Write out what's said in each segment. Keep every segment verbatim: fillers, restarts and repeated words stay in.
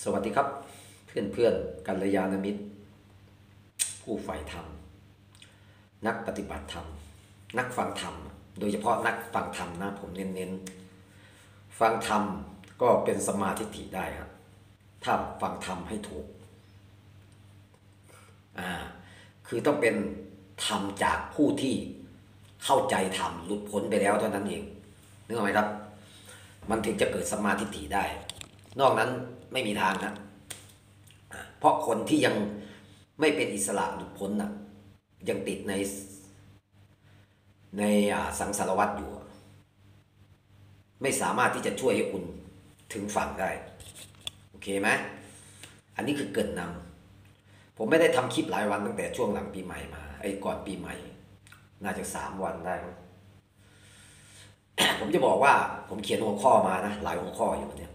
สวัสดีครับเพื่อนเพื่อนกัลยาณมิตรผู้ใฝ่ธรรมนักปฏิบัติธรรมนักฟังธรรมโดยเฉพาะนักฟังธรรมนะผมเน้นๆฟังธรรมก็เป็นสมาธิถิได้ครับถ้าฟังธรรมให้ถูกอ่าคือต้องเป็นธรรมจากผู้ที่เข้าใจธรรมหลุดพ้นไปแล้วเท่านั้นเองนึกออกไหมครับมันถึงจะเกิดสมาธิถิได้นอกนั้นไม่มีทางนะเพราะคนที่ยังไม่เป็นอิสระหลุดพ้นนะยังติดในในสังสารวัฏอยู่ไม่สามารถที่จะช่วยให้คุณถึงฝั่งได้โอเคไหมอันนี้คือเกินนำผมไม่ได้ทำคลิปหลายวันตั้งแต่ช่วงหลังปีใหม่มาไอ้ก่อนปีใหม่น่าจะสามวันได้ ผมจะบอกว่าผมเขียนหัวข้อมานะหลายหัวข้ออยู่เนี่ย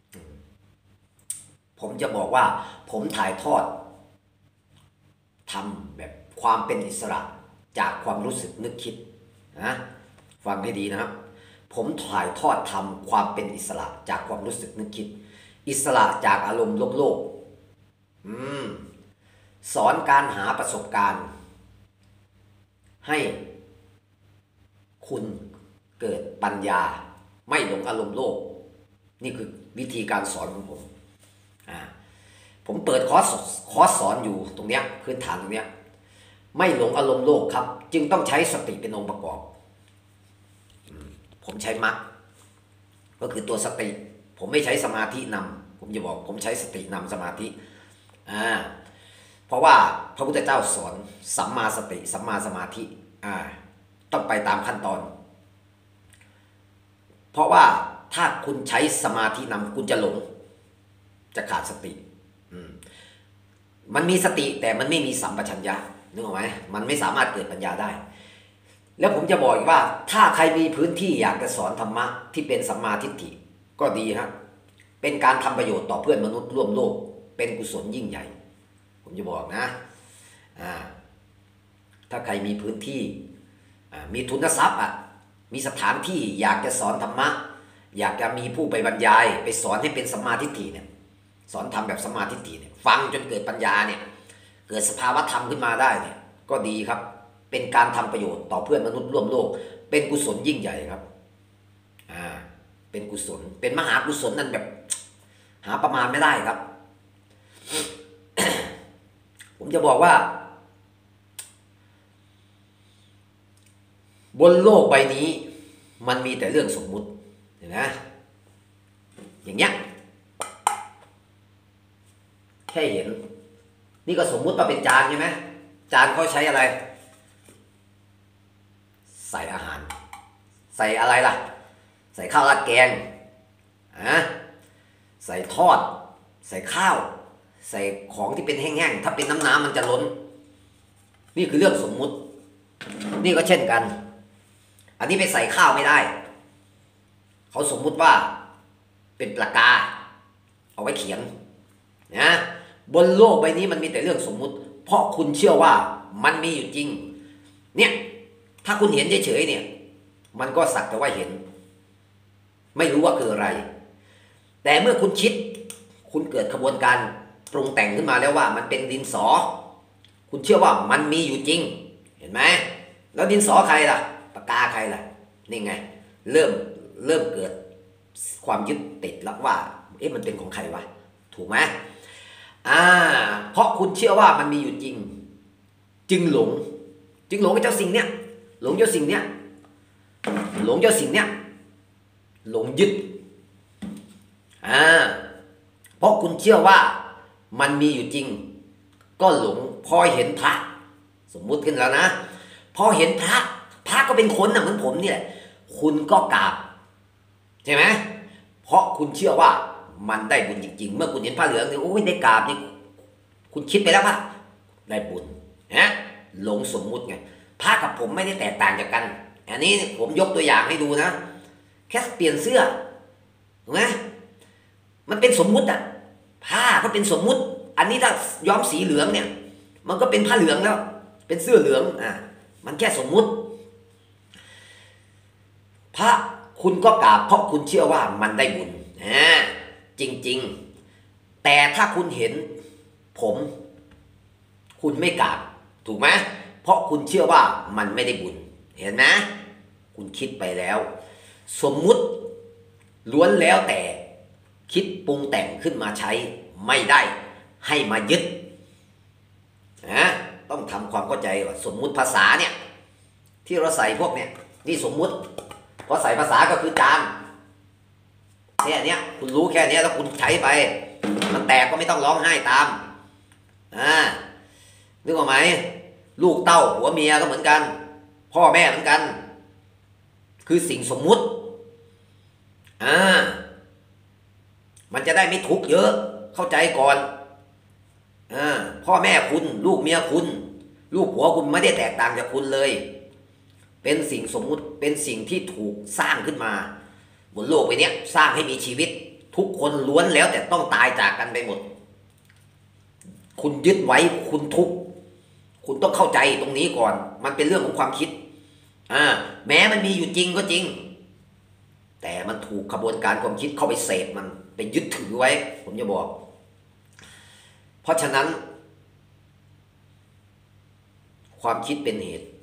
ผมจะบอกว่าผมถ่ายทอดทำแบบความเป็นอิสระจากความรู้สึกนึกคิดนะฟังให้ดีนะครับผมถ่ายทอดทำความเป็นอิสระจากความรู้สึกนึกคิดอิสระจากอารมณ์โลกโลกอืมสอนการหาประสบการณ์ให้คุณเกิดปัญญาไม่หลงอารมณ์โลกนี่คือวิธีการสอนของผมอ่าผมเปิดคอร์สคอร์สสอนอยู่ตรงเนี้ยพื้นฐานตรงเนี้ยไม่หลงอารมณ์โลกครับจึงต้องใช้สติเป็นองค์ประกอบผมใช้มรรคก็คือตัวสติผมไม่ใช้สมาธินำผมจะบอกผมใช้สตินำสมาธิอ่าเพราะว่าพระพุทธเจ้าสอนสัมมาสติสัมมาสมาธิอ่าต้องไปตามขั้นตอนเพราะว่าถ้าคุณใช้สมาธินำคุณจะหลงจะขาดสติมันมีสติแต่มันไม่มีสัมปชัญญะนึกออกไหมมันไม่สามารถเกิดปัญญาได้แล้วผมจะบอกอีกว่าถ้าใครมีพื้นที่อยากจะสอนธรรมะที่เป็นสัมมาทิฏฐิก็ดีครับเป็นการทำประโยชน์ต่อเพื่อนมนุษย์ร่วมโลกเป็นกุศลยิ่งใหญ่ผมจะบอกนะถ้าใครมีพื้นที่มีทุนทรัพย์อ่ะมีสถานที่อยากจะสอนธรรมะอยากจะมีผู้ไปบรรยายไปสอนให้เป็นสัมมาทิฏฐิเนี่ยสอนทำแบบสัมมาทิฏฐิเนี่ยฟังจนเกิดปัญญาเนี่ยเกิดสภาวะธรรมขึ้นมาได้เนี่ยก็ดีครับเป็นการทำประโยชน์ต่อเพื่อนมนุษย์ร่วมโลกเป็นกุศลยิ่งใหญ่ครับอ่าเป็นกุศลเป็นมหากุศลนั่นแบบหาประมาณไม่ได้ครับ ผมจะบอกว่าบนโลกใบนี้มันมีแต่เรื่องสมมุติเห็นไหมอย่างเงี้ยแค่เห็นนี่ก็สมมุติว่าเป็นจานใช่ไหมจานเขาใช้อะไรใส่อาหารใส่อะไรล่ะใส่ข้าวราดแกงอะใส่ทอดใส่ข้าวใส่ของที่เป็นแห้งๆถ้าเป็นน้ำน้ำมันจะล้นนี่คือเรื่องสมมุตินี่ก็เช่นกันอันนี้ไปใส่ข้าวไม่ได้เขาสมมุติว่าเป็นปากกาเอาไว้เขียนนะบนโลกใบนี้มันมีแต่เรื่องสมมุติเพราะคุณเชื่อว่ามันมีอยู่จริงเนี่ยถ้าคุณเห็นเฉยๆเนี่ยมันก็สักแต่ว่าเห็นไม่รู้ว่าคืออะไรแต่เมื่อคุณคิดคุณเกิดกระบวนการปรุงแต่งขึ้นมาแล้วว่ามันเป็นดินสอคุณเชื่อว่ามันมีอยู่จริงเห็นไหมแล้วดินสอใครล่ะปากกาใครล่ะนี่ไงเริ่มเริ่มเกิดความยึดติดแล้วว่าเอ๊ะมันเป็นของใครวะถูกไหมอ่าเพราะคุณเชื่อว่ามันมีอยู่จริงจึงหลงจึงหลงกับเจ้าสิ่งเนี้ยหลงเจ้าสิ่งเนี้ยหลงเจ้าสิ่งเนี้ยหลงยึดอ่าเพราะคุณเชื่อว่ามันมีอยู่จริงก็หลงพอเห็นพระสมมุติขึ้นแล้วนะพอเห็นพระพระก็เป็นคนนะเหมือนผมนี่แหละคุณก็กราบใช่ไหมเพราะคุณเชื่อว่ามันได้บุญจริงๆเมื่อคุณเห็นผ้าเหลืองเนี่ยโอ้ยได้กราบนี่คุณคิดไปแล้วว่าได้บุญนะหลงสมมุติไงพระกับผมไม่ได้แตกต่างจากกันอันนี้ผมยกตัวอย่างให้ดูนะแค่เปลี่ยนเสื้อถูกไหมมันเป็นสมมุติอะผ้าก็เป็นสมมุติอันนี้ถ้าย้อมสีเหลืองเนี่ยมันก็เป็นผ้าเหลืองแล้วเป็นเสื้อเหลืองอ่ะมันแค่สมมุติพระคุณก็กราบเพราะคุณเชื่อว่ามันได้บุญอ่าจริงๆแต่ถ้าคุณเห็นผมคุณไม่กราบถูกไหมเพราะคุณเชื่อว่ามันไม่ได้บุญเห็นไหมคุณคิดไปแล้วสมมุติล้วนแล้วแต่คิดปรุงแต่งขึ้นมาใช้ไม่ได้ให้มายึดนะต้องทำความเข้าใจว่าสมมุติภาษาเนี่ยที่เราใส่พวกเนี่ยนี่สมมุติพอใส่ภาษาก็คือจานแค่นี้คุณรู้แค่นี้แล้วคุณใช้ไปมันแตกก็ไม่ต้องร้องไห้ตามอ่านึกออกไหมลูกเต้าผัวเมียก็เหมือนกันพ่อแม่เหมือนกันคือสิ่งสมมุติอ่ามันจะได้ไม่ทุกข์เยอะเข้าใจก่อนอ่าพ่อแม่คุณลูกเมียคุณลูกผัวคุณไม่ได้แตกต่างจากคุณเลยเป็นสิ่งสมมุติเป็นสิ่งที่ถูกสร้างขึ้นมาบนโลกใบนี้สร้างให้มีชีวิตทุกคนล้วนแล้วแต่ต้องตายจากกันไปหมดคุณยึดไว้คุณทุกข์คุณต้องเข้าใจตรงนี้ก่อนมันเป็นเรื่องของความคิดอ่าแม้มันมีอยู่จริงก็จริงแต่มันถูกขบวนการความคิดเข้าไปเสพมันไปยึดถือไว้ผมจะบอกเพราะฉะนั้นความคิดเป็นเหตุ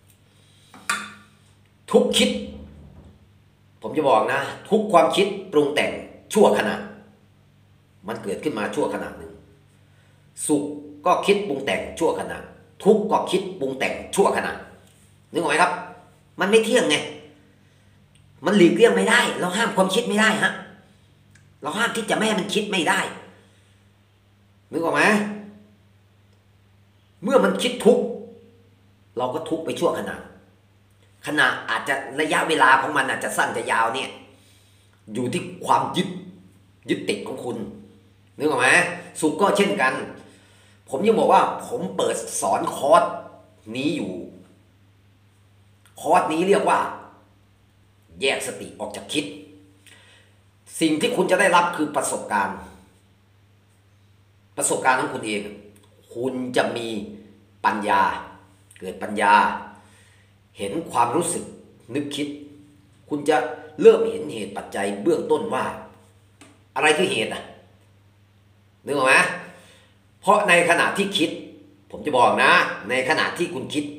ทุกคิดผมจะบอกนะทุกความคิดปรุงแต่งชั่วขณะมันเกิดขึ้นมาชั่วขณะหนึ่งสุขก็คิดปรุงแต่งชั่วขณะทุกข์ก็คิดปรุงแต่งชั่วขณะนึกออกไหมครับมันไม่เที่ยงไงมันหลีกเลี่ยงไม่ได้เราห้ามความคิดไม่ได้ฮะเราห้ามที่จะไม่ให้มันคิดไม่ได้นึกออกไหมเมื่อมันคิดทุกข์เราก็ทุกข์ไปชั่วขณะขณะอาจจะระยะเวลาของมันอาจจะสั้นจะยาวเนี่ยอยู่ที่ความยึดยึดติดของคุณนึกออกไหมสุขก็เช่นกันผมยังบอกว่าผมเปิดสอนคอร์สนี้อยู่คอร์สนี้เรียกว่าแยกสติออกจากคิดสิ่งที่คุณจะได้รับคือประสบการณ์ประสบการณ์ของคุณเองคุณจะมีปัญญาเกิดปัญญาเห็นความรู้สึกนึกคิดคุณจะเริ่มเห็นเหตุปัจจัยเบื้องต้นว่าอะไรคือเหตุอ่ะนึกออกไหมเพราะในขณะที่คิดผมจะบอกนะในขณะที่คุณคิด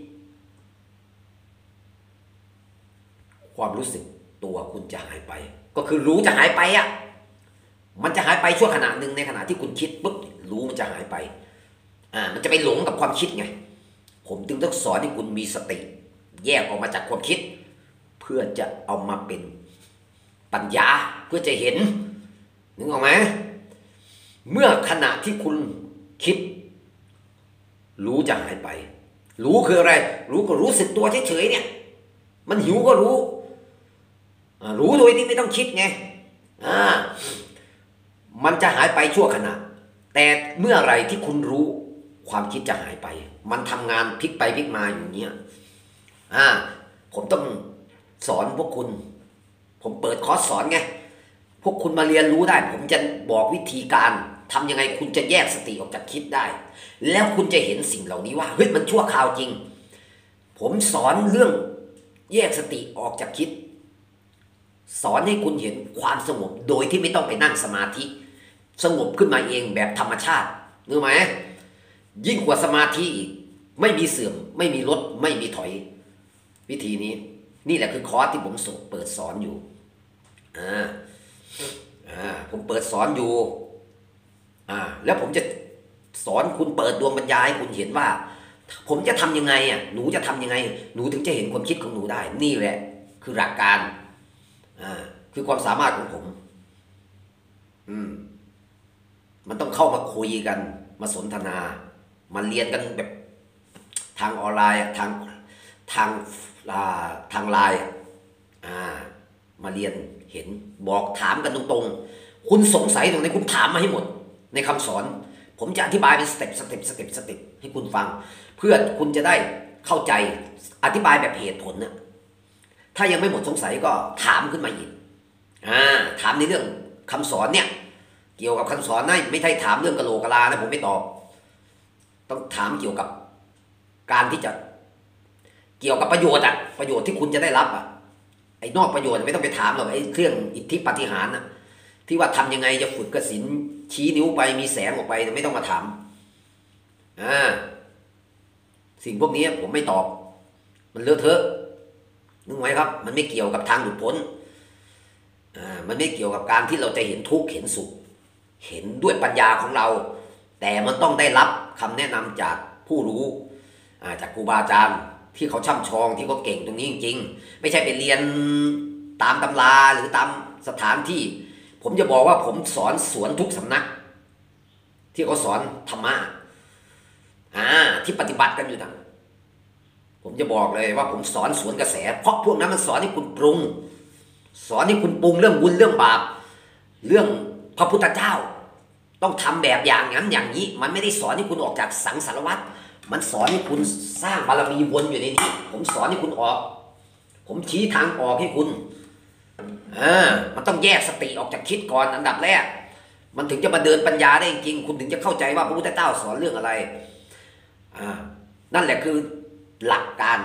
ความรู้สึกตัวคุณจะหายไปก็คือรู้จะหายไปอ่ะมันจะหายไปชั่วขณะหนึ่งในขณะที่คุณคิดปุ๊บรู้มันจะหายไปอ่ามันจะไปหลงกับความคิดไงผมจึงต้องสอนให้คุณมีสติแยกออกมาจากความคิดเพื่อจะเอามาเป็นปัญญาเพื่อจะเห็นนึกออกไหมเมื่อขณะที่คุณคิดรู้จะหายไปรู้คืออะไรรู้ก็รู้สึกตัวเฉยๆเนี่ยมันหิวก็รู้รู้โดยที่ไม่ต้องคิดไงอ่ามันจะหายไปชั่วขณะแต่เมื่อไรที่คุณรู้ความคิดจะหายไปมันทำงานพลิกไปพลิกมาอยู่เนี้ยอ่าผมต้องสอนพวกคุณผมเปิดคอร์สสอนไงพวกคุณมาเรียนรู้ได้ผมจะบอกวิธีการทำยังไงคุณจะแยกสติออกจากคิดได้แล้วคุณจะเห็นสิ่งเหล่านี้ว่าเฮ้ยมันชั่วคราวจริงผมสอนเรื่องแยกสติออกจากคิดสอนให้คุณเห็นความสงบโดยที่ไม่ต้องไปนั่งสมาธิสงบขึ้นมาเองแบบธรรมชาติรู้ไหมยิ่งกว่าสมาธิอีกไม่มีเสื่อมไม่มีลดไม่มีถอยวิธีนี้นี่แหละคือคอร์สที่ผมเปิดสอนอยู่อ่าอ่าผมเปิดสอนอยู่อ่าแล้วผมจะสอนคุณเปิดดวงปัญญาให้คุณเห็นว่าผมจะทำยังไงอ่ะหนูจะทำยังไงหนูถึงจะเห็นความคิดของหนูได้นี่แหละคือหลักการอ่าคือความสามารถของผมอืมมันต้องเข้ามาคุยกันมาสนทนามาเรียนกันแบบทางออนไลน์ทางทางทางไลน์อ่ามาเรียนเห็นบอกถามกันตรงๆคุณสงสัยตรงไหนคุณถามมาให้หมดในคำสอนผมจะอธิบายเป็นสเต็ปสเต็ปสเต็ปสเต็ปให้คุณฟังเพื่อคุณจะได้เข้าใจอธิบายแบบเหตุผลนะถ้ายังไม่หมดสงสัยก็ถามขึ้นมาอีกอ่าถามในเรื่องคำสอนเนี่ยเกี่ยวกับคำสอนนะไม่ใช่ถามเรื่องกะโหลกกะลานะผมไม่ตอบต้องถามเกี่ยวกับการที่จะเกี่ยวกับประโยชน์อะประโยชน์ที่คุณจะได้รับอะไอ้นอกประโยชน์ไม่ต้องไปถามหรอกไอ้เรื่องอิทธิปาฏิหาริย์อะที่ว่าทำยังไงจะฝึกกสิณชี้นิ้วไปมีแสงออกไปไม่ต้องมาถามอ่าสิ่งพวกนี้ผมไม่ตอบมันเลอะเทอะนึกไหมครับมันไม่เกี่ยวกับทางหลุดพ้นอ่ามันไม่เกี่ยวกับการที่เราจะเห็นทุกข์เห็นสุขเห็นด้วยปัญญาของเรา แต่มันต้องได้รับคำแนะนำจากผู้รู้จากครูบาอาจารย์ที่เขาช่ำชองที่เขาเก่งตรงนี้จริงๆไม่ใช่ไปเรียนตามตำราหรือตามสถานที่ผมจะบอกว่าผมสอนสวนทุกสำนักที่เขาสอนธรรมะอ่าที่ปฏิบัติกันอยู่นะผมจะบอกเลยว่าผมสอนสวนกระแสเพราะพวกนั้นมันสอนให้คุณปรุงสอนให้คุณปรุงเรื่องบุญเรื่องบาปเรื่องพระพุทธเจ้าต้องทำแบบอย่างนั้นอย่างนี้มันไม่ได้สอนให้คุณออกจากสังสารวัฏมันสอนให้คุณสร้างบารมีวนอยู่ในนี้ผมสอนให้คุณออกผมชี้ทางออกให้คุณอ่ามันต้องแยกสติออกจากคิดก่อนอันดับแรกมันถึงจะมาเดินปัญญาได้จริงคุณถึงจะเข้าใจว่าพระพุทธเจ้าสอนเรื่องอะไรอ่านั่นแหละคือหลักการ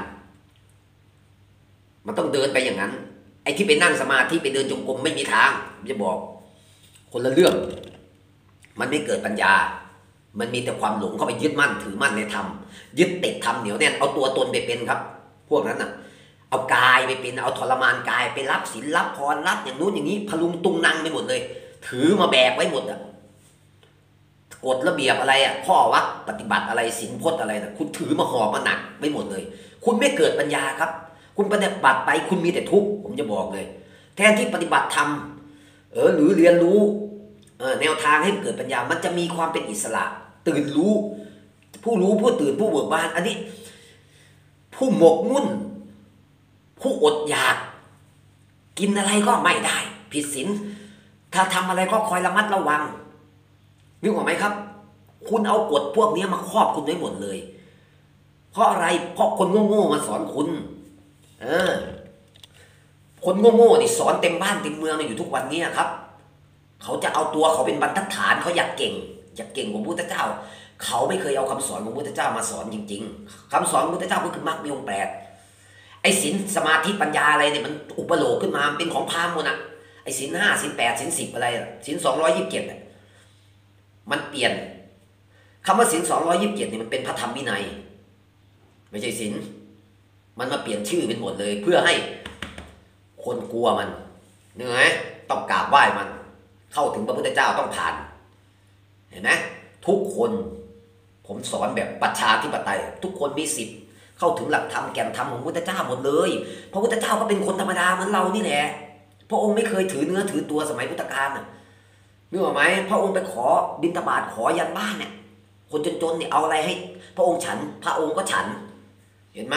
มันต้องเดินไปอย่างนั้นไอ้ที่ไปนั่งสมาธิไปเดินจงกรมไม่มีทางผมจะบอกคนละเรื่องมันไม่เกิดปัญญามันมีแต่ความหลงเข้าไปยึดมั่นถือมั่นในธรรมยึดติดธรรมเหนียวแน่นเอาตัวตนไปเป็นครับพวกนั้นน่ะเอากายไปเป็นเอาทรมานกายไปรับศีลรับพรรับอย่างนู้นอย่างนี้พลุงตุงนังไปหมดเลยถือมาแบกไว้หมดอ่ะกฎระเบียบอะไรอ่ะข้อวัดปฏิบัติอะไรศีลพจน์อะไรนะคุณถือมาห่อมาหนักไม่หมดเลยคุณไม่เกิดปัญญาครับคุณปฏิบัติไปคุณมีแต่ทุกข์ผมจะบอกเลยแทนที่ปฏิบัติธรรมเออหรือเรียนรู้แนวทางให้เกิดปัญญามันจะมีความเป็นอิสระตื่นรู้ผู้รู้ผู้ตื่นผู้เบิกบานอันนี้ผู้หมกมุ่นผู้อดอยากกินอะไรก็ไม่ได้ผิดศีลถ้าทำอะไรก็คอยระมัดระวังนึกออกไหมครับคุณเอากฎพวกนี้มาครอบคุณไว้หมดเลยเพราะอะไรเพราะคนโง่ๆมาสอนคุณเออคนโง่ๆนี่สอนเต็มบ้านเต็มเมืองอยู่ทุกวันนี้ครับเขาจะเอาตัวเขาเป็นบรรทัดฐานเขาอยากเก่งอยากเก่งของพระพุทธเจ้าเขาไม่เคยเอาคำสอนของพระพุทธเจ้ามาสอนจริงๆคำสอนของพระพุทธเจ้าก็คือมรรคมีองค์แปดไอ้ศีลสมาธิปัญญาอะไรเนี่ยมันอุปโลกขึ้นมาเป็นของพราหมณ์หมดอ่ะไอ้ศีลห้าศีลแปดศีลสิบอะไรศีลสองร้อยยี่สิบเจ็ดมันเปลี่ยนคำว่าศีลสองร้อยยี่สิบเจ็ดเนี่ยมันเป็นพระธรรมวินัยไม่ใช่ศีลมันมาเปลี่ยนชื่อเป็นหมดเลยเพื่อให้คนกลัวมันนึกไหมต้องกราบไหว้มันเข้าถึงพระพุทธเจ้าต้องผ่านเห็นไหมทุกคนผมสอนแบบประชาธิปไตยทุกคนมีสิทธิ์เข้าถึงหลักธรรมแก่นธรรมของพระพุทธเจ้าหมดเลยพระพุทธเจ้าก็เป็นคนธรรมดาเหมือนเรานี่แหละพระองค์ไม่เคยถือเนื้อถือตัวสมัยพุทธกาลน่ะนึกออกไหมพระองค์ไปขอบิณฑบาตขอยันบ้านเนี่ยคนจนๆเนี่ยเอาอะไรให้พระองค์ฉันพระองค์ก็ฉันเห็นไหม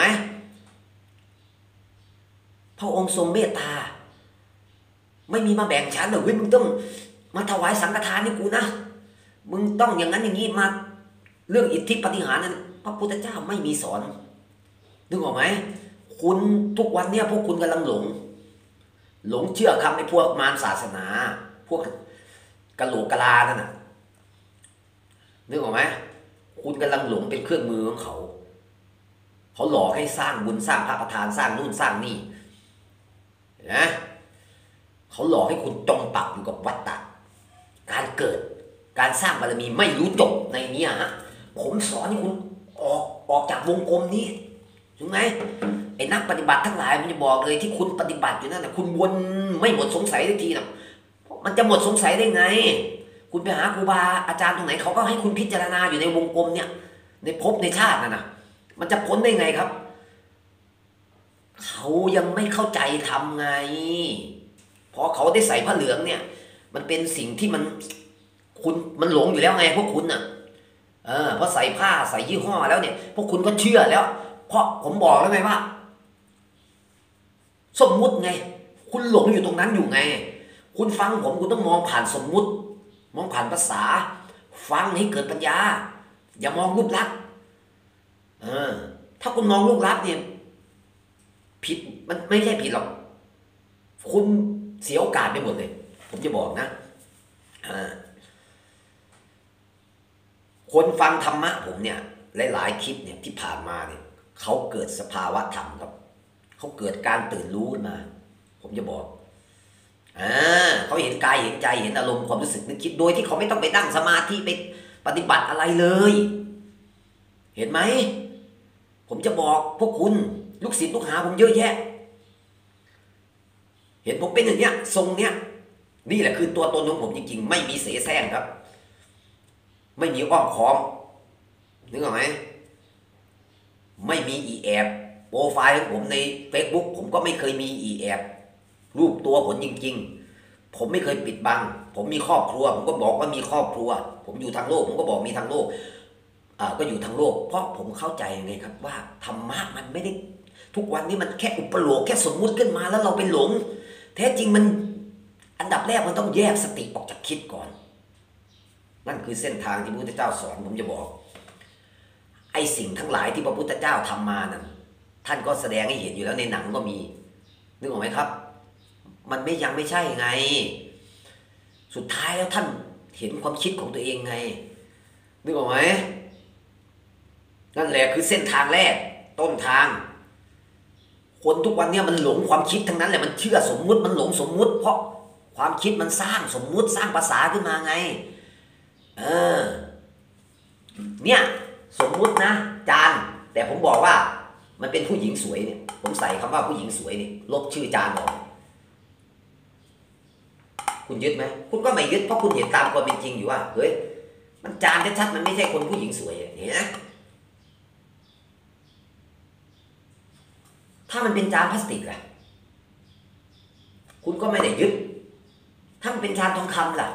พระองค์ทรงเมตตาไม่มีมาแบ่งฉันหรอกเว้ยมึงต้องมาถวายสังฆทานให้กูนะมึงต้องอย่างนั้นอย่างนี้มาเรื่องอิทธิปาฏิหาริย์นั้นพระพุทธเจ้าไม่มีสอนนึกออกไหมคุณทุกวันเนี่ยพวกคุณกำลังหลงหลงเชื่อคำในพวกมารศาสนาพวกกะโหลกกะลานั่นน่ะนึกออกไหมคุณกำลังหลงเป็นเครื่องมือของเขาเขาหลอกให้สร้างบุญสร้างพระประธานสร้างนู่นสร้างนี่นะเขาหลอกให้คุณจมปักอยู่กับวัฏฏะการเกิดการสร้างบารมีไม่รู้จบในนี้ฮะผมสอนให้คุณออกออกจากวงกลมนี้ถูกไหมไอ้นักปฏิบัติทั้งหลายมันจะบอกเลยที่คุณปฏิบัติอยู่นั่นนะคุณวนไม่หมดสงสัยทันทีนะมันจะหมดสงสัยได้ไงคุณไปหาครูบาอาจารย์ตรงไหนเขาก็ให้คุณพิจารณาอยู่ในวงกลมเนี่ยในภพในชาตินั่นนะมันจะพ้นได้ไงครับเขายังไม่เข้าใจทำไงพอเขาได้ใส่ผ้าเหลืองเนี่ยมันเป็นสิ่งที่มันคุณมันหลงอยู่แล้วไงพวกคุณน่ะเออพอใส่ผ้าใส่ยี่ห้อแล้วเนี่ยพวกคุณก็เชื่อแล้วเพราะผมบอกแล้วไงว่าสมมุติไงคุณหลงอยู่ตรงนั้นอยู่ไงคุณฟังผมคุณต้องมองผ่านสมมุติมองผ่านภาษาฟังให้เกิดปัญญาอย่ามองรูปลักษณ์เออถ้าคุณมองรูปลักษณ์เนี่ยผิดมันไม่ใช่ผิดหรอกคุณเสียโอกาสไปหมดเลยผมจะบอกนะอ่าคนฟังธรรมะผมเนี่ยหลายๆคลิปเนี่ยที่ผ่านมาเนี่ยเขาเกิดสภาวะธรรมครับเขาเกิดการตื่นรู้ขึ้นมาผมจะบอกอ่าเขาเห็นกายเห็นใจเห็นอารมณ์ความรู้สึกนึกคิดโดยที่เขาไม่ต้องไปนั่งสมาธิไปปฏิบัติอะไรเลยเห็นไหมผมจะบอกพวกคุณลูกศิษย์ลูกหาผมเยอะแยะเห็นผมเป็นอย่างเนี้ยทรงเนี้ยนี่แหละคือตัวตนของผมจริงๆไม่มีเสแสร้งครับไม่มีอ้อมค้อมนึกออกไหมไม่มีอีแอบโปรไฟล์ของผมใน Facebook ผมก็ไม่เคยมีอีแอบรูปตัวผมจริงๆผมไม่เคยปิดบังผมมีครอบครัวผมก็บอกว่ามีครอบครัวผมอยู่ทางโลกผมก็บอกมีทางโลกอ่าก็อยู่ทางโลกเพราะผมเข้าใจไงครับว่าธรรมะมันไม่ได้ทุกวันนี้มันแค่อุปโลกแค่สมมุติขึ้นมาแล้วเราไปหลงแท้จริงมันอันดับแรกมันต้องแยกสติออกจากคิดก่อนนั่นคือเส้นทางที่พระพุทธเจ้าสอนผมจะบอกไอ้สิ่งทั้งหลายที่พระพุทธเจ้าทำมานั้นท่านก็แสดงให้เห็นอยู่แล้วในหนังก็มีนึกออกไหมครับมันไม่ยังไม่ใช่ไงสุดท้ายแล้วท่านเห็นความคิดของตัวเองไงนึกออกไหมนั่นแหละคือเส้นทางแรกต้นทางคนทุกวันนี้มันหลงความคิดทั้งนั้นแหละมันเชื่อสมมุติมันหลงสมมุติเพราะความคิดมันสร้างสมมุติสร้างภาษาขึ้นมาไงเออเนี่ยสมมุตินะจานแต่ผมบอกว่ามันเป็นผู้หญิงสวยเนี่ยผมใส่คำว่าผู้หญิงสวยนี่ลบชื่อจานออกคุณยึดไหมคุณก็ไม่ยึดเพราะคุณเห็นตามความเป็นจริงอยู่ว่าเฮ้ยมันจานชัดๆมันไม่ใช่คนผู้หญิงสวยเห็นไหมถ้ามันเป็นจานพลาสติกล่ะคุณก็ไม่ได้ยึดถ้ามันเป็นจานทองคำล่ะ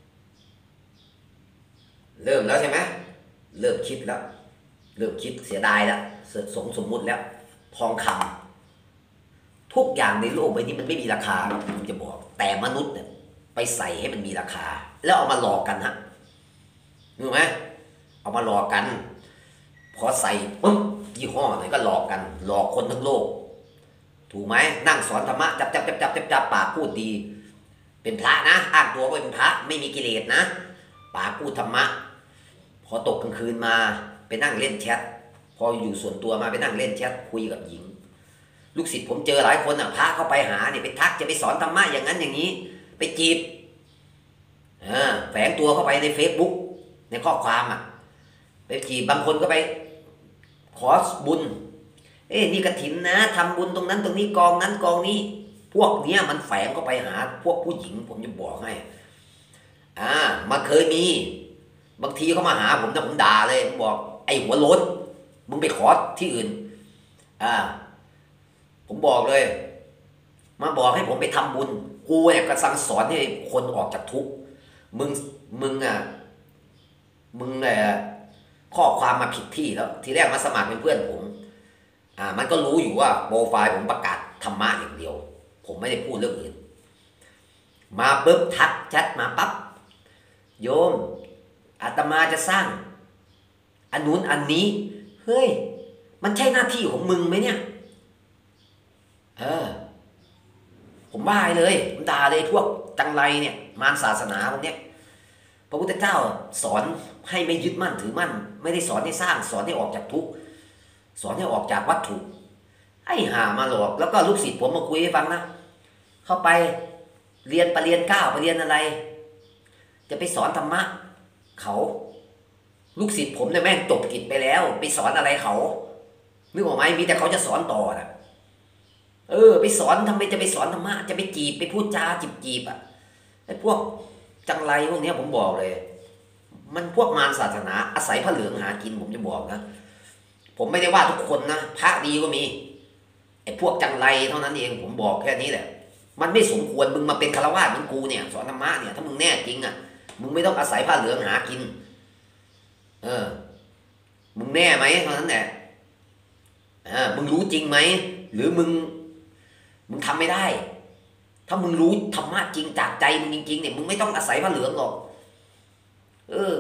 เริ่มแล้วใช่ไหมเริ่มคิดแล้วเริ่มคิดเสียดายแล้วสงสมมุติแล้วทองคำทุกอย่างในโลกใบนี้มันไม่มีราคาผมจะบอกแต่มนุษย์เนี่ยไปใส่ให้มันมีราคาแล้วเอามาหลอกกันฮะรู้ไหมเอามาหลอกกันพอใส่ปุ๊บยี่ห้อไหนก็หลอกกันหลอกคนทั้งโลกถูกไหมนั่งสอนธรรมะจับจับจับจับจับจับปากพูดดีเป็นพระนะอ้างตัวว่าเป็นพระไม่มีกิเลสนะปากพูดธรรมะพอตกกลางคืนมาไปนั่งเล่นแชทพออยู่ส่วนตัวมาไปนั่งเล่นแชทคุยกับหญิงลูกศิษย์ผมเจอหลายคนอ่ะพระเข้าไปหาเนี่ยไปทักจะไปสอนธรรมะอย่างนั้นอย่างนี้ไปจีบแฝงตัวเข้าไปใน Facebook ในข้อความอ่ะไปจีบบางคนก็ไปขอบุญเอ้นี่กฐินนะทำบุญตรงนั้นตรงนี้กองนั้นกองนี้พวกเนี้ยมันแฝงเข้าไปหาพวกผู้หญิงผมจะบอกให้อ่ามาเคยมีบางทีเขามาหาผมนะผมด่าเลยผมบอกไอ้หัวโล้นมึงไปขอที่อื่นอ่าผมบอกเลยมาบอกให้ผมไปทำบุญกูเนี่ยกำลังสอนให้คนออกจากทุกข์มึงมึงอ่ะมึงเนี่ยข้อความมาผิดที่แล้วทีแรกมาสมัครเป็นเพื่อนผมอ่ามันก็รู้อยู่ว่าโปรไฟล์ผมประกาศธรรมะอย่างเดียวผมไม่ได้พูดเรื่องอื่นมาปุ๊บทักแชทมาปั๊บโยมอาตมาจะสร้างอันนู้นอันนี้เฮ้ยมันใช่หน้าที่ของมึงไหมเนี่ยเออผมว่าเลยผมด่าเลยพวกจังไรเนี่ยมารศาสนาพวกเนี้ยพระพุทธเจ้าสอนให้ไม่ยึดมั่นถือมั่นไม่ได้สอนให้สร้างสอนให้ออกจากทุกข์สอนให้ออกจากวัตถุไอ้ห่ามาหลอกแล้วก็ลูกศิษย์ผมมาคุยให้ฟังนะเข้าไปเรียนปรริญญาเก้าปรริญญาอะไรจะไปสอนธรรมะเขาลูกศิษย์ผมเนี่ยแม่งจบกิจไปแล้วไปสอนอะไรเขานึกออกไหมมีแต่เขาจะสอนต่อนะเออไปสอนทำไมจะไปสอนธรรมะจะไปจีบไปพูดจาจีบจีบอ่ะไอ้พวกจังไรพวกนี้ผมบอกเลยมันพวกมารศาสนาอาศัยพระเหลืองหากินผมจะบอกนะผมไม่ได้ว่าทุกคนนะพระดีก็มีไอ้พวกจังไรเท่านั้นเองผมบอกแค่นี้แหละมันไม่สมควรมึงมาเป็นฆราวาสเหมือนกูเนี่ยสอนธรรมะเนี่ยถ้ามึงแน่จริงอ่ะมึงไม่ต้องอาศัยผ้าเหลืองหากินเออมึงแน่ไหมเท่านั้นแหละเออมึงรู้จริงไหมหรือมึงมึงทำไม่ได้ถ้ามึงรู้ธรรมะจริงจากใจมึงจริงๆเนี่ยมึงไม่ต้องอาศัยผ้าเหลืองหรอกเออ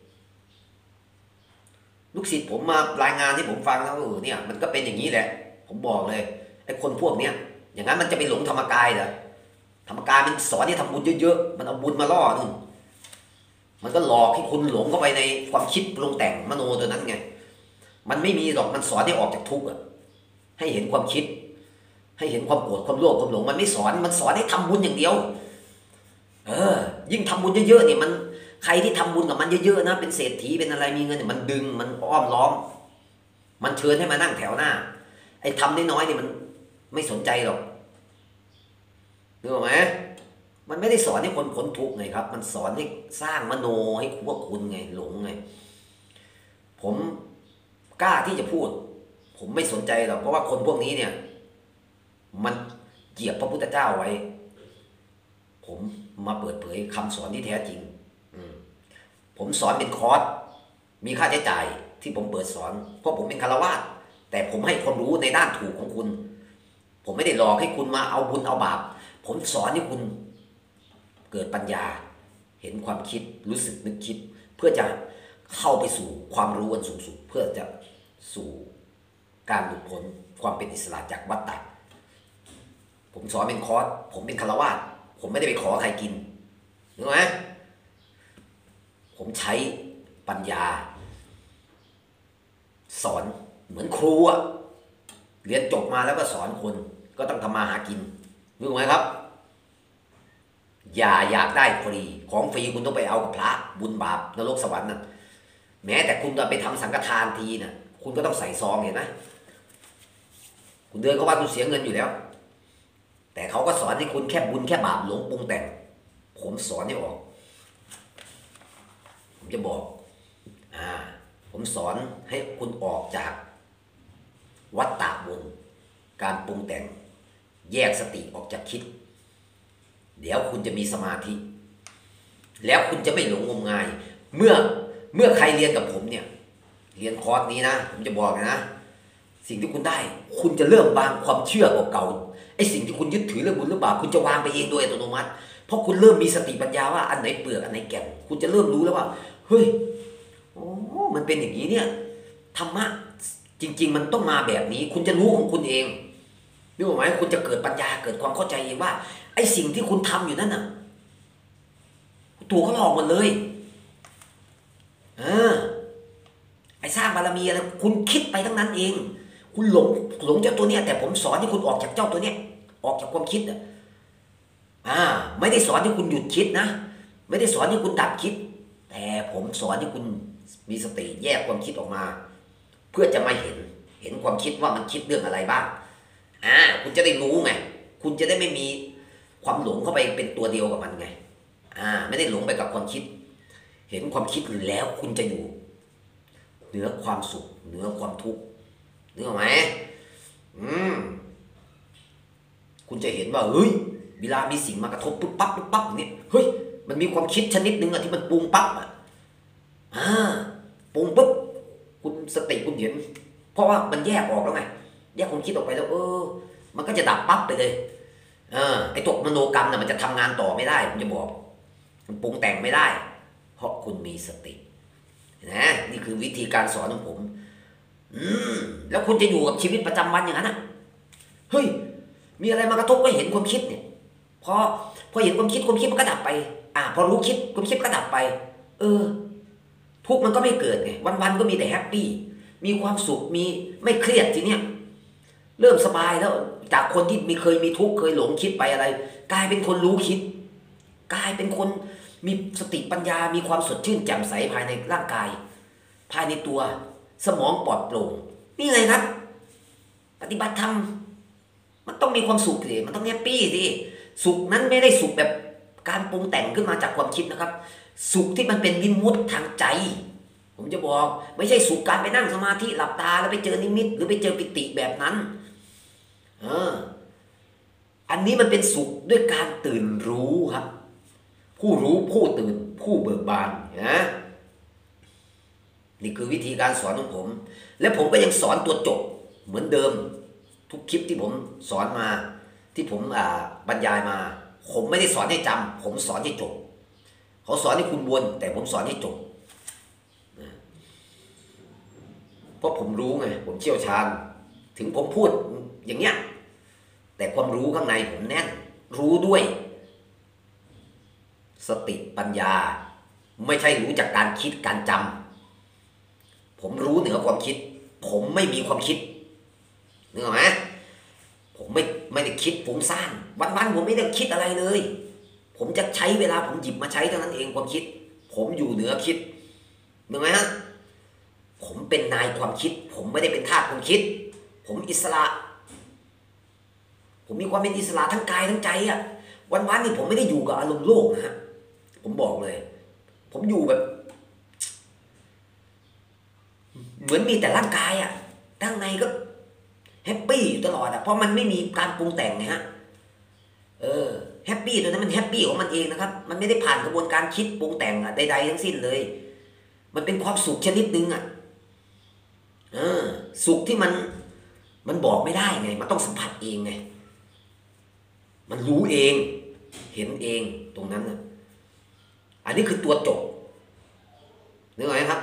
ลูกศิษย์ผมมารายงานที่ผมฟังแล้วเออเนี่ยมันก็เป็นอย่างนี้แหละผมบอกเลยไอ้คนพวกเนี้ยอย่างนั้นมันจะไปหลงธรรมกายเหรอธรรมกายมันสอนให้ทำบุญเยอะๆมันเอาบุญมาล่อนู่นมันก็หลอกให้คุณหลงเข้าไปในความคิดปรุงแต่งมโนตัวนั้นไงมันไม่มีหรอกมันสอนให้ออกจากทุกข์อะให้เห็นความคิดให้เห็นความโกรธความโลภความหลงมันไม่สอนมันสอนให้ทำบุญอย่างเดียวเออยิ่งทำบุญเยอะๆเนี่ยมันใครที่ทำบุญกับมันเยอะๆนะเป็นเศรษฐีเป็นอะไรมีเงินเนี่ยมันดึงมันอ้อมล้อมมันเชิญให้มานั่งแถวหน้าไอ้ทำน้อยๆเนี่ยมันไม่สนใจหรอกนึกออกไหมมันไม่ได้สอนให้คนพ้นทุกข์ไงครับมันสอนให้สร้างมโนให้พวกคุณไงหลงไงผมกล้าที่จะพูดผมไม่สนใจหรอกเพราะว่าคนพวกนี้เนี่ยมันเหยียบพระพุทธเจ้าไว้ผมมาเปิดเผยคำสอนที่แท้จริงผมสอนเป็นคอร์สมีค่าใช้จ่ายที่ผมเปิดสอนเพราะผมเป็นฆราวาสถ์แต่ผมให้ความรู้ในด้านถูกของคุณผมไม่ได้หลอกให้คุณมาเอาบุญเอาบาปผมสอนให้คุณเกิดปัญญาเห็นความคิดรู้สึกนึกคิดเพื่อจะเข้าไปสู่ความรู้อันสูงสุดเพื่อจะสู่การหลุดพ้นความเป็นอิสระจากวัฏฏะผมสอนเป็นคอร์สผมเป็นฆราวาสถ์ผมไม่ได้ไปขอใครกินรู้ไหมผมใช้ปัญญาสอนเหมือนครูอะเรียนจบมาแล้วก็สอนคนก็ต้องทำมาหากินรู้ไหมครับอย่าอยากได้ฟรีของฟรีคุณต้องไปเอากับพระบุญบาปนรกสวรรค์น่ะแม้แต่คุณจะไปทำสังฆทานทีน่ะคุณก็ต้องใส่ซองเห็นไหมคุณเดินเข้าวัดคุณเสียเงินอยู่แล้วแต่เขาก็สอนให้คุณแค่บุญแค่บาปหลงปรุงแต่งผมสอนให้ออกผมจะบอกอ่าผมสอนให้คุณออกจากวัฏฏะวนการปรุงแต่งแยกสติออกจากคิดเดี๋ยวคุณจะมีสมาธิแล้วคุณจะไม่หลงงมงายเมื่อเมื่อใครเรียนกับผมเนี่ยเรียนคอร์สนี้นะผมจะบอกนะสิ่งที่คุณได้คุณจะเริ่มวางความเชื่อเก่าๆไอ้สิ่งที่คุณยึดถือเรื่องบุญหรือบาปคุณจะวางไปเองโดยอัตโนมัติเพราะคุณเริ่มมีสติปัญญาว่าอันไหนเปลือกอันไหนแก่นคุณจะเริ่มรู้แล้วว่าเฮ้ยโอ้มันเป็นอย่างนี้เนี่ยธรรมะจริงๆมันต้องมาแบบนี้คุณจะรู้ของคุณเองนึกออกไหมคุณจะเกิดปัญญาเกิดความเข้าใจเองว่าไอ้สิ่งที่คุณทำอยู่นั่นน่ะตัวเขาหลอกหมดเลยเออไอ้สร้างบารมีอะไรคุณคิดไปทั้งนั้นเองคุณหลงหลงเจ้าตัวเนี้ยแต่ผมสอนให้คุณออกจากเจ้าตัวเนี้ยออกจากความคิดอ่ะอ่าไม่ได้สอนให้คุณหยุดคิดนะไม่ได้สอนให้คุณดับคิดแต่ผมสอนให้คุณมีสติแยกความคิดออกมาเพื่อจะมาเห็นเห็นความคิดว่ามันคิดเรื่องอะไรบ้างอ่าคุณจะได้รู้ไงคุณจะได้ไม่มีความหลงเข้าไปเป็นตัวเดียวกับมันไงอ่าไม่ได้หลงไปกับความคิดเห็นความคิดแล้วคุณจะอยู่เหนือความสุขเหนือความทุกข์นึกออกไหมอืมคุณจะเห็นว่าเฮ้ยเวลามีสิ่งมากระทบปุ๊บปั๊บปุ๊บปั๊บเนี่ยเฮ้ยมันมีความคิดชนิดหนึ่งอะที่มันปรุงปั๊บอะอ่าปรุงปุ๊บคุณสติคุณเห็นเพราะว่ามันแยกออกแล้วไงแยกความคิดออกไปแล้วเออมันก็จะดับปั๊บไปเลยเออไอ้ตัวมโนกรรมน่ะมันจะทำงานต่อไม่ได้ผมจะบอกมันปรุงแต่งไม่ได้เพราะคุณมีสตินะนี่คือวิธีการสอนของผมอืมแล้วคุณจะอยู่กับชีวิตประจำวันอย่างนั้นนะเฮ้ยมีอะไรมากระทบก็เห็นความคิดเนี่ยพอพอเห็นความคิดความคิดมันก็ดับไปอ่าพอรู้คิดความคิดก็ดับไปเออทุกข์มันก็ไม่เกิดไงวันๆก็มีแต่แฮปปี้มีความสุขมีไม่เครียดทีเนี้ยเริ่มสบายแล้วจากคนที่มีเคยมีทุกข์เคยหลงคิดไปอะไรกลายเป็นคนรู้คิดกลายเป็นคนมีสติปัญญามีความสดชื่นแจ่มใสภายในร่างกายภายในตัวสมองปลอดโปร่งนี่ไงครับปฏิบัติธรรมมันต้องมีความสุขสิมันต้องแฮปปี้สิสุขนั้นไม่ได้สุขแบบการปรุงแต่งขึ้นมาจากความคิดนะครับสุขที่มันเป็นวิมุตติทางใจผมจะบอกไม่ใช่สุขการไปนั่งสมาธิหลับตาแล้วไปเจอนิมิตหรือไปเจอปิติแบบนั้นเอออันนี้มันเป็นสุขด้วยการตื่นรู้ครับผู้รู้ผู้ตื่นผู้เบิกบานนะนี่คือวิธีการสอนของผมและผมก็ยังสอนตัวจบเหมือนเดิมทุกคลิปที่ผมสอนมาที่ผมอ่าบรรยายมาผมไม่ได้สอนให้จำผมสอนให้จบเขาสอนให้คุณวนแต่ผมสอนให้จบเพราะผมรู้ไงผมเชี่ยวชาญถึงผมพูดอย่างเงี้ยแต่ความรู้ข้างในผมแน่นรู้ด้วยสติปัญญาไม่ใช่รู้จากการคิดการจำผมรู้เหนือความคิดผมไม่มีความคิดนึกออกไหมผมไม่ไม่ได้คิดฟุ้งซ่านวันๆผมไม่ได้คิดอะไรเลยผมจะใช้เวลาผมหยิบมาใช้เท่านั้นเองความคิดผมอยู่เหนือคิดนึกไหมฮะผมเป็นนายความคิดผมไม่ได้เป็นทาสความคิดผมอิสระผมมีความเป็นอิสระทั้งกายทั้งใจอ่ะวันๆนี่ผมไม่ได้อยู่กับอารมณ์โลกนะฮะผมบอกเลยผมอยู่แบบเหมือนมีแต่ร่างกายอ่ะข้างในก็แฮปปี้อยู่ตลอดอ่ะเพราะมันไม่มีการปรุงแต่งไงฮะเออแฮปปี้ตัวนั้นมันแฮปปี้ของมันเองนะครับมันไม่ได้ผ่านกระบวนการคิดปรุงแต่งอะใดๆทั้งสิ้นเลยมันเป็นความสุขชนิดนึงอ่ะเออสุขที่มันมันบอกไม่ได้ไงมันต้องสัมผัสเองไงมันรู้เองเห็นเองตรงนั้นอ่ะอันนี้คือตัวจบนึกออกไหมครับ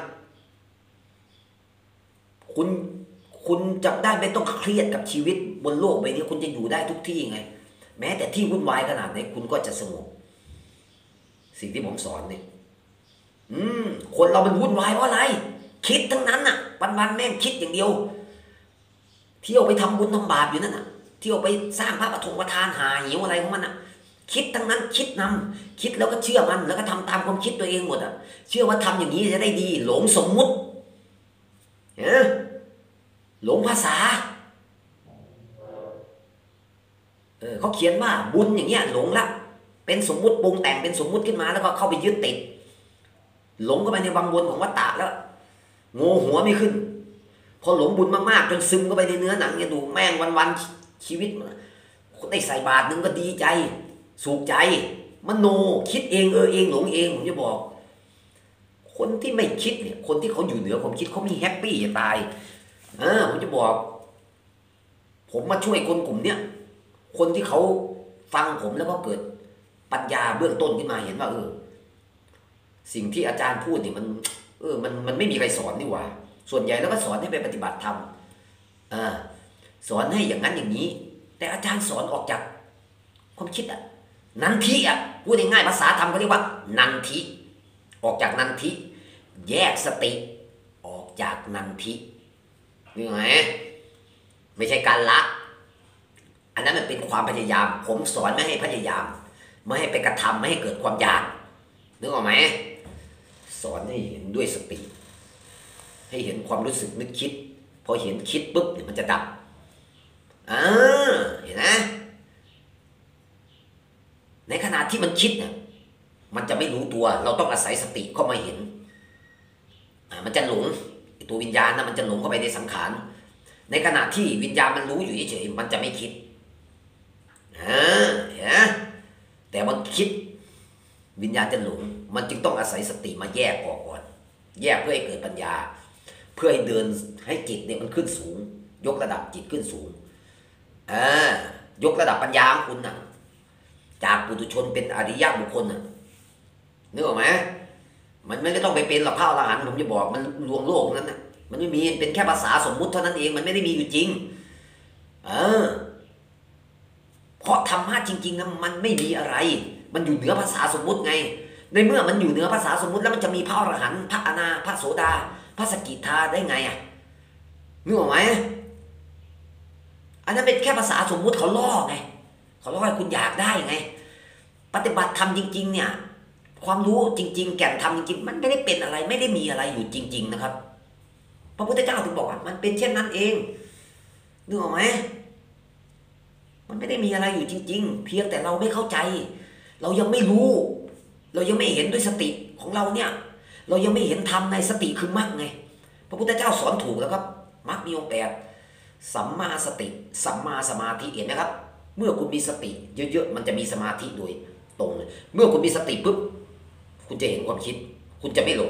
คุณคุณจะได้ไม่ต้องเครียดกับชีวิตบนโลกใบนี้คุณจะอยู่ได้ทุกที่ไงแม้แต่ที่วุ่นวายขนาดไหนคุณก็จะสงบสิ่งที่ผมสอนเนี่ยอืมคนเรามันวุ่นวายเพราะอะไรคิดทั้งนั้นน่ะวันๆแม่งคิดอย่างเดียวเที่ยวไปทำบุญทำบาปอยู่นั่นน่ะเที่ยวไปสร้างพระปฐมประธานหาหิวอะไรของมันน่ะคิดทั้งนั้นคิดนำคิดแล้วก็เชื่อมันแล้วก็ทำตามความคิดตัวเองหมดอ่ะเชื่อว่าทำอย่างนี้จะได้ดีหลงสมมุติเออหลงภาษาเออเขาเขียนว่าบุญอย่างเงี้ยหลงละเป็นสมมุติปรุงแต่งเป็นสมมุติขึ้นมาแล้วก็เข้าไปยึดติดหลงเข้าไปในวังวนของวัฏฏะแล้วโง่หัวไม่ขึ้นพอหลงบุญมากๆจนซึมเข้าไปในเนื้อหนังเนี่ยดูแม่งวันๆชีวิตได้ใส่บาตรหนึ่งก็ดีใจสุขใจมโนคิดเองเออเองหลงเองผมจะบอกคนที่ไม่คิดเนี่ยคนที่เขาอยู่เหนือความคิดเขามีแฮปปี้จะตายเออผมจะบอกผมมาช่วยคนกลุ่มเนี้ยคนที่เขาฟังผมแล้วก็เกิดปัญญาเบื้องต้นขึ้นมาเห็นว่าเออสิ่งที่อาจารย์พูดเนี่ยมันเออมันมันไม่มีใครสอนนี่หว่าส่วนใหญ่แล้วก็สอนให้ไปปฏิบัติธรรมอ่าสอนให้อย่างนั้นอย่างนี้แต่อาจารย์สอนออกจากความคิดอ่ะนันทิอ่ะพูดง่ายๆภาษาธรรมเขาเรียกว่านันทิออกจากนันทิแยกสติออกจากนันทินี่ไงไม่ใช่การละอันนั้นมันเป็นความพยายามผมสอนไม่ให้พยายามไม่ให้ไปกระทำไม่ให้เกิดความอยากนึกออกไหมสอนให้เห็นด้วยสติให้เห็นความรู้สึกนึกคิดพอเห็นคิดปุ๊บเนี่ยมันจะดับอ่าเห็นไหมในขณะที่มันคิดเนี่ยมันจะไม่รู้ตัวเราต้องอาศัยสติเข้ามาเห็นอ่ามันจะหลงตัววิญญาณนะมันจะหลงเข้าไปในสังขารในขณะที่วิญญาณมันรู้อยู่เฉยๆมันจะไม่คิดอ่าเห็นไหมแต่มันคิดวิญญาณจะหลงมันจึงต้องอาศัยสติมาแยกออกก่อนแยกเพื่อให้เกิดปัญญาเพื่อให้เดินให้จิตเนี่ยมันขึ้นสูงยกระดับจิตขึ้นสูงอ่ายกระดับปัญญาของคุณนะจากปุถุชนเป็นอริยบุคคลนะนึกออกไหมมันไม่ได้ต้องไปเป็นหรอกพระอรหันต์ผมจะบอกมันลวงโลกนั้นนะมันไม่มีเป็นแค่ภาษาสมมุติเท่านั้นเองมันไม่ได้มีอยู่จริงเออเพราะธรรมะจริงๆนะมันไม่มีอะไรมันอยู่เหนือภาษาสมมุติไงในเมื่อมันอยู่เหนือภาษาสมมุติแล้วมันจะมีพระอรหันต์พระอนาพระโสดาพระสกิทาได้ไงอ่ะนึกออกไหมอันนั้นเป็นแค่ภาษาสมมุติเขาล่อไงเขาล่อให้คุณอยากได้ไงปฏิบัติธรรมจริงๆเนี่ยความรู้จริงๆแก่นธรรมจริงๆมันไม่ได้เป็นอะไรไม่ได้มีอะไรอยู่จริงๆนะครับพระพุทธเจ้าถึงบอกว่ามันเป็นเช่นนั้นเองนึกออกไหมมันไม่ได้มีอะไรอยู่จริงๆเพียงแต่เราไม่เข้าใจเรายังไม่รู้เรายังไม่เห็นด้วยสติของเราเนี่ยเรายังไม่เห็นธรรมในสติคือมรรคไงพระพุทธเจ้าสอนถูกแล้วครับมรรคมีองค์แปดสัมมาสติสัมมาสมาธิเห็นไหมครับเมื่อคุณมีสติเยอะๆมันจะมีสมาธิโดยตรงเลยเมื่อคุณมีสติปุ๊บคุณจะเห็นความคิดคุณจะไม่หลง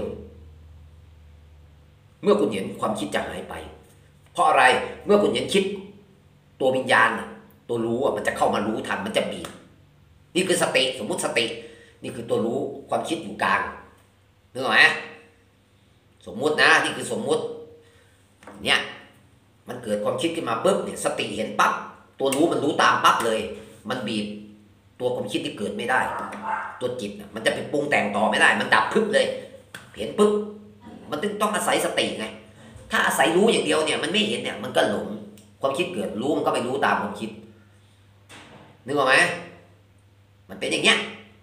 เมื่อคุณเห็นความคิดจะหายไปเพราะอะไรเมื่อคุณเห็นคิดตัววิญญาณตัวรู้อ่ะมันจะเข้ามารู้ทันมันจะบีบนี่คือสติสมมุติสตินี่คือตัวรู้ความคิดอยู่กลางนึกออกไหมสมมุตินะนี่คือสมมุติเนี่ยมันเกิดความคิดขึ้นมาปุ๊บเนี่ยสติเห็นปั๊บตัวรู้มันรู้ตามปั๊บเลยมันบีบตัวความคิดที่เกิดไม่ได้ตัวจิตมันจะไปปรุงแต่งต่อไม่ได้มันดับปึ๊บเลยเห็นปุ๊บมันต้องต้องอาศัยสติไงถ้าอาศัยรู้อย่างเดียวเนี่ยมันไม่เห็นเนี่ยมันก็หลงความคิดเกิดรู้มันก็ไปรู้ตามความคิดนึกออกไหมมันเป็นอย่างเงี้ย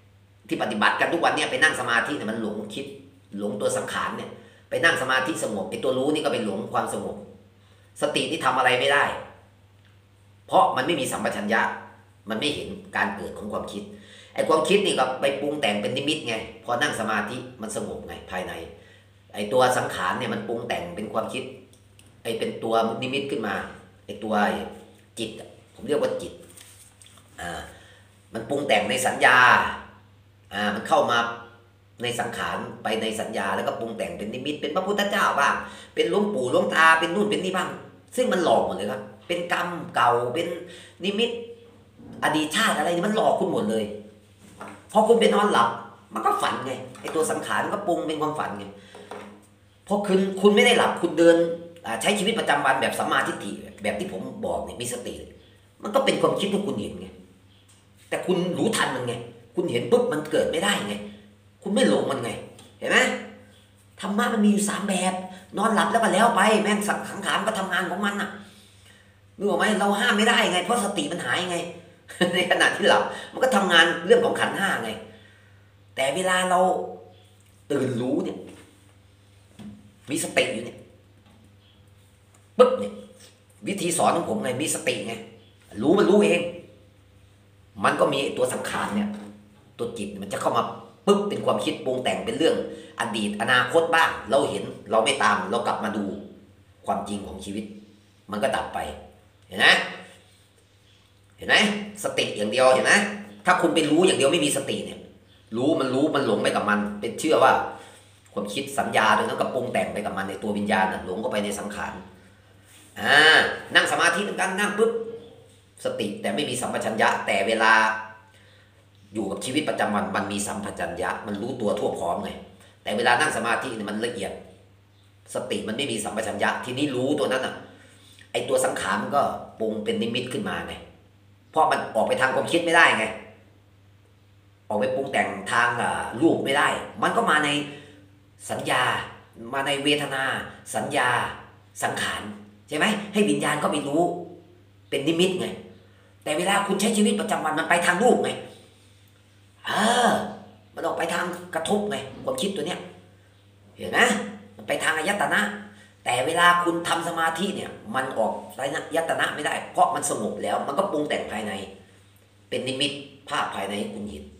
ที่ปฏิบัติกันทุกวันเนี่ยไปนั่งสมาธิเนี่ยมันหลงคิดหลงตัวสังขารเนี่ยไปนั่งสมาธิสงบไอ้ตัวรู้นี่ก็เป็นหลงความสงบสติที่ทำอะไรไม่ได้เพราะมันไม่มีสัมปชัญญะมันไม่เห็นการเกิดของความคิดไอ้ความคิดนี่ก็ไปปรุงแต่งเป็นนิมิตไงพอนั่งสมาธิมันสงบไงภายในไอ้ตัวสังขารเนี่ยมันปรุงแต่งเป็นความคิดไอ้เป็นตัวนิมิตขึ้นมาไอ้ตัวจิตผมเรียกว่าจิตอ่ามันปรุงแต่งในสัญญาอ่ามันเข้ามาในสังขารไปในสัญญาแล้วก็ปรุงแต่งเป็นนิมิตเป็นพระพุทธเจ้าบ้างเป็นหลวงปู่หลวงตาเป็นนู่นเป็นนี่บ้างซึ่งมันหลอกหมดเลยครับเป็นกรรมเก่าเป็นนิมิตอดีตชาติอะไรนี่มันหลอกคุณหมดเลยพอคุณไปนอนหลับมันก็ฝันไงไอตัวสังขารมันก็ปรุงเป็นความฝันไงพอคุณคุณไม่ได้หลับคุณเดินใช้ชีวิตประจำวันแบบสัมมาทิฏฐิแบบที่ผมบอกเนี่ยมีสติมันก็เป็นความคิดที่คุณเห็นไงแต่คุณรู้ทันมันไงคุณเห็นปุ๊บมันเกิดไม่ได้ไงคุณไม่หลงมันไงเห็นไหมธรรมะมันมีอยู่สามแบบนอนหลับแล้วก็แล้วไปแม่งสังขารก็ทำงานของมันน่ะนึกออกไหมเราห้ามไม่ได้ไงเพราะสติมันหายไง ในขณะที่หลับมันก็ทำงานเรื่องของขันธ์ห้าไงแต่เวลาเราตื่นรู้เนี่ยมีสติอยู่เนี่ยปุ๊บเนี่ยวิธีสอนของผมไงมีสติไงรู้มันรู้เองมันก็มีตัวสังขารเนี่ยตัวจิตมันจะเข้ามาปุ๊บเป็นความคิดปรุงแต่งเป็นเรื่องอดีตอนาคตบ้างเราเห็นเราไม่ตามเรากลับมาดูความจริงของชีวิตมันก็ดับไปเห็นไหมเห็นไหมสติอย่างเดียวเห็นไหมถ้าคุณไปรู้อย่างเดียวไม่มีสติเนี่ยรู้มันรู้มันหลงไปกับมันเป็นเชื่อว่าความคิดสัญญาตรงนั้นก็ปรุงแต่งไปกับมันในตัววิญญาณหลงเข้าไปในสังขารอ่านั่งสมาธิเหมือนกันนั่งปุ๊บสติแต่ไม่มีสัมปชัญญะแต่เวลาอยู่กับชีวิตประจำวันมันมีสัมปชัญญะมันรู้ตัวทั่วพร้อมไงแต่เวลานั่งสมาธิเนี่ยมันละเอียดสติมันไม่มีสัมปชัญญะทีนี้รู้ตัวนั้นอ่ะไอตัวสังขารมันก็ปรุงเป็นนิมิตขึ้นมาไงเพราะมันออกไปทางความคิดไม่ได้ไงออกไปปรุงแต่งทางรูปไม่ได้มันก็มาในสัญญามาในเวทนาสัญญาสังขารใช่ไหมให้วิญญาณก็ไปรู้เป็นนิมิตไงแต่เวลาคุณใช้ชีวิตประจำวันมันไปทางรูปไงเออมันออกไปทางกระทบไงความคิดตัวเนี้ยเห็นไหมมันไปทางอายตนะแต่เวลาคุณทำสมาธิเนี่ยมันออกอายตนะไม่ได้เพราะมันสงบแล้วมันก็ปรุงแต่งภายในเป็นนิมิตภาพภายในให้คุณเห็น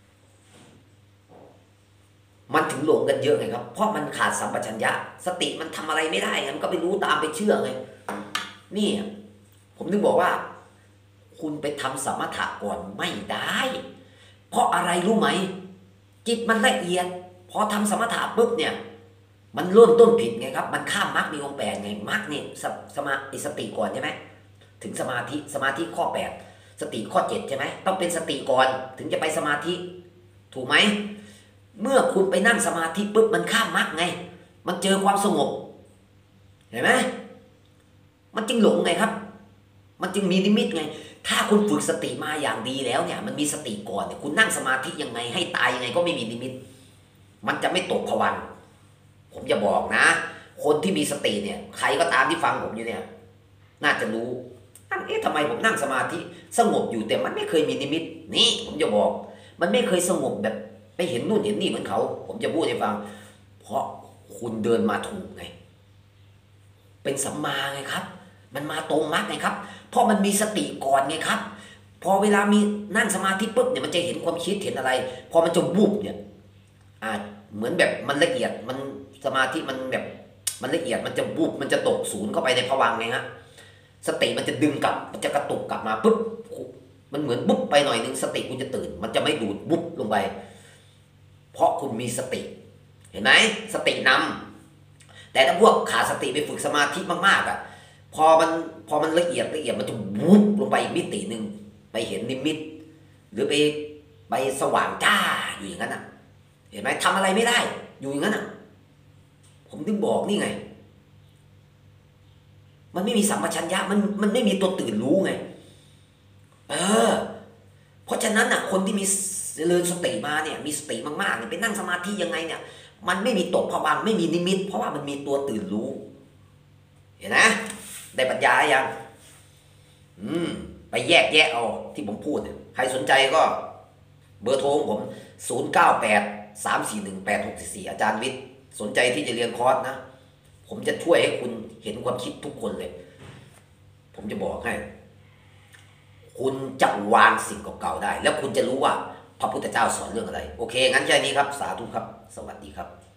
มันถึงหลงกันเยอะไงครับเพราะมันขาดสัมปชัญญะสติมันทำอะไรไม่ได้ไงมันก็ไปรู้ตามไปเชื่อไงนี่ผมถึงบอกว่าคุณไปทำสมถะก่อนไม่ได้เพราะอะไรรู้ไหมจิตมันละเอียดพอทำสมถะปุ๊บเนี่ยมันเริ่มต้นผิดไงครับมันข้ามมรรคมีองค์แปดไงมรรคเนี่ยสสมาสติก่อนใช่ไหมถึงสมาธิสมาธิข้อแปดสติข้อเจ็ดใช่ไหมต้องเป็นสติก่อนถึงจะไปสมาธิถูกไหมเมื่อคุณไปนั่งสมาธิปุ๊บมันข้ามมรรคไงมันเจอความสงบเห็นไหมมันจึงหลงไงครับมันจึงมีนิมิตไงถ้าคุณฝึกสติมาอย่างดีแล้วเนี่ยมันมีสติก่อนเนี่ยคุณนั่งสมาธิยังไงให้ตายยังไงก็ไม่มีนิมิตมันจะไม่ตกภวังค์ผมจะบอกนะคนที่มีสติเนี่ยใครก็ตามที่ฟังผมอยู่เนี่ยน่าจะรู้เอ๊ะทำไมผมนั่งสมาธิสงบอยู่แต่มันไม่เคยมีนิมิตนี่ผมจะบอกมันไม่เคยสงบแบบไปเห็นนู่นเห็นนี่เหมือนเขาผมจะพูดให้ฟังเพราะคุณเดินมาถูกไงเป็นสัมมาไงครับมันมาตรงมรรคไงครับเพราะมันมีสติก่อนไงครับพอเวลามีนั่งสมาธิปุ๊บเนี่ยมันจะเห็นความคิดเห็นอะไรพอมันจะวุบเนี่ยอ่าเหมือนแบบมันละเอียดมันสมาธิมันแบบมันละเอียดมันจะวุบมันจะตกศูนย์เข้าไปในภวังค์ไงฮะสติมันจะดึงกลับมันจะกระตุกกลับมาปุ๊บมันเหมือนบุ๊บไปหน่อยนึงสติคุณจะตื่นมันจะไม่ดูดบุ๊บลงไปเพราะคุณมีสติเห็นไหมสตินำแต่ถ้าพวกขาดสติไปฝึกสมาธิมากๆอ่ะพอมันพอมันละเอียดละเอียดมันจะวุบลงไปอีกมิติหนึ่งไปเห็นนิมิตหรือไปไปสว่างจ้าอยู่อย่างนั้นอ่ะเห็นไหมทำอะไรไม่ได้อยู่อย่างนั้นอ่ะผมถึงบอกนี่ไงมันไม่มีสัมปชัญญะมันมันไม่มีตัวตื่นรู้ไงเออเพราะฉะนั้นอ่ะคนที่มีเจริญสติมาเนี่ยมีสติมากๆเนี่ยไปนั่งสมาธิยังไงเนี่ยมันไม่มีตกภวังค์ไม่มีนิมิตเพราะว่ามันมีตัวตื่นรู้เห็นไหมได้ปัญญายังอืมไปแยกแยะเอาที่ผมพูดเนี่ยใครสนใจก็เบอร์โทรของผมศูนย์ เก้า แปด สาม สี่ หนึ่ง แปด หก สี่ สี่อาจารย์วิทย์สนใจที่จะเรียนคอร์สนะผมจะช่วยให้คุณเห็นความคิดทุกคนเลย ผมจะบอกให้ คุณจะวางสิ่งเก่าๆได้ แล้วคุณจะรู้ว่าพระพุทธเจ้าสอนเรื่องอะไรโอเคงั้นแค่นี้ครับสาธุครับสวัสดีครับ